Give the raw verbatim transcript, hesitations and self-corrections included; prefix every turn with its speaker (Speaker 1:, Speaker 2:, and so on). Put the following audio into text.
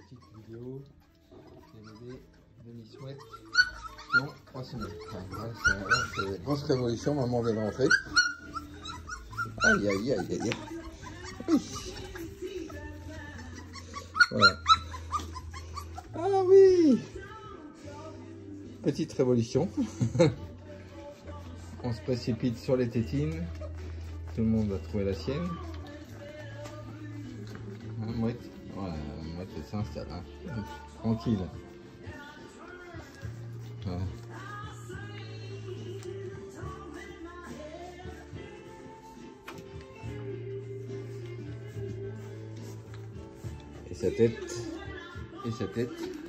Speaker 1: petite vidéo des bébés de Missouette qui ont trois semaines. Enfin, ouais, c'est une grosse révolution, maman vient de rentrer. Aïe aïe aïe aïe. Oui. Voilà. Ah oui. Petite révolution. On se précipite sur les tétines. Tout le monde va trouver la sienne. Hein, Mouette, ouais, Mouette elle s'installe. Hein. Tranquille. Ouais. Et sa tête. Et sa tête.